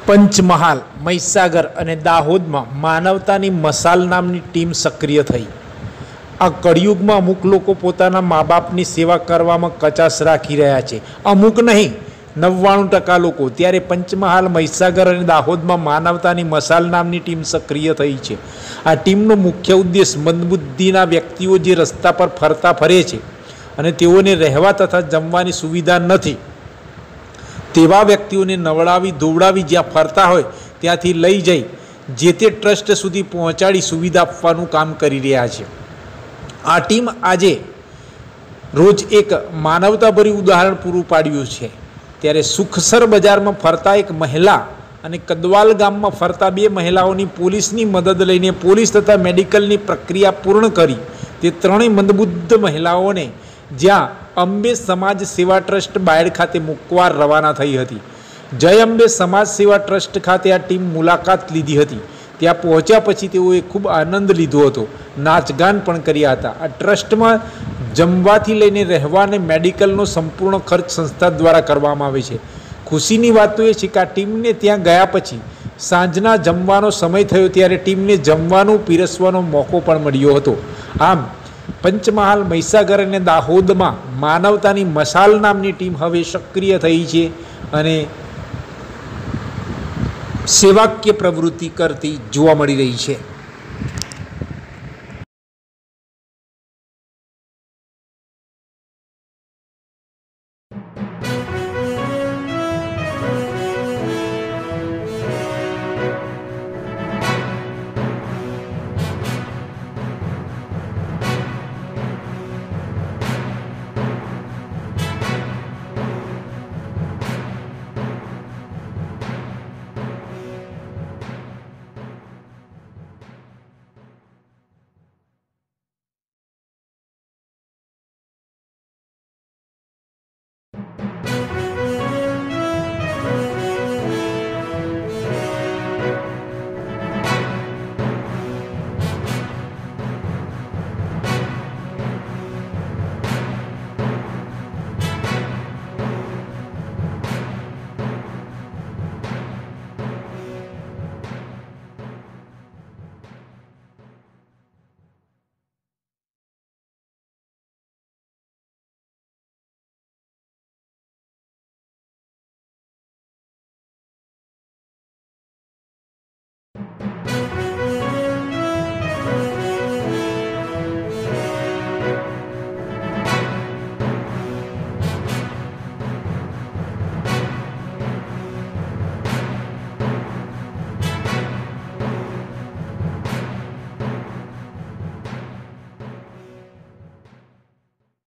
પંચમહાલ, મહીસાગર અને દાહોદમાં માનવતાની મશાલ નામની ટીમ સક્રિય થઈ। આ કળિયુગમાં અમુક લોકો પોતાના મા બાપની સેવા કરવામાં કચાશ રાખી રહ્યા છે, અમુક નહીં 99% લોકો। ત્યારે પંચમહાલ, મહીસાગર અને દાહોદમાં માનવતાની મશાલ નામની ટીમ સક્રિય થઈ છે। આ ટીમનો મુખ્ય ઉદ્દેશ મંદબુદ્ધિના વ્યક્તિઓ જે રસ્તા પર ફરતા ફરે છે અને તેઓને રહેવા તથા જમવાની સુવિધા નથી તેવા વ્યક્તિઓને નવડાવી ધોવડાવી જ્યાં ફરતા હોય ત્યાંથી લઈ જઈ જે તે ટ્રસ્ટ સુધી પહોંચાડી સુવિધા આપવાનું કામ કરી રહ્યા છે। આ ટીમ આજે રોજ એક માનવતાભર્યું ઉદાહરણ પૂરું પાડ્યું છે। ત્યારે સુખસર બજારમાં ફરતા એક મહિલા અને કદવાલ ગામમાં ફરતા બે મહિલાઓની પોલીસની મદદ લઈને પોલીસ તથા મેડિકલની પ્રક્રિયા પૂર્ણ કરી તે ત્રણેય મંદબુદ્ધ મહિલાઓને જ્યાં અંબે સમાજ સેવા ટ્રસ્ટ બાયડ ખાતે મૂકવા રવાના થઈ હતી। જય અંબે સમાજ સેવા ટ્રસ્ટ ખાતે આ ટીમ મુલાકાત લીધી હતી। ત્યાં પહોંચ્યા પછી તેઓએ ખૂબ આનંદ લીધો હતો, નાચગાન પણ કર્યા હતા। આ ટ્રસ્ટમાં જમવાથી લઈને રહેવા અને મેડિકલનો સંપૂર્ણ ખર્ચ સંસ્થા દ્વારા કરવામાં આવે છે। ખુશીની વાત તો એ છે કે આ ટીમને ત્યાં ગયા પછી સાંજના જમવાનો સમય થયો ત્યારે ટીમને જમવાનું પીરસવાનો મોકો પણ મળ્યો હતો। આમ પંચમહાલ, મહીસાગર અને દાહોદમાં માનવતાની મશાલ નામની ટીમ હવે સક્રિય થઈ છે અને સેવાકીય પ્રવૃત્તિ કરતી જોવા મળી રહી છે।